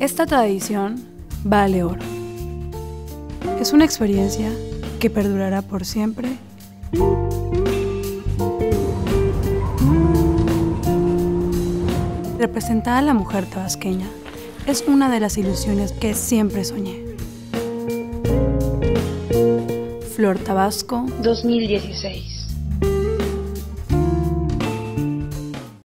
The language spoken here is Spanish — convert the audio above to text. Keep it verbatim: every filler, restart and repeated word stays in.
Esta tradición vale oro. Es una experiencia que perdurará por siempre. Representar a la mujer tabasqueña es una de las ilusiones que siempre soñé. Flor Tabasco dos mil dieciséis.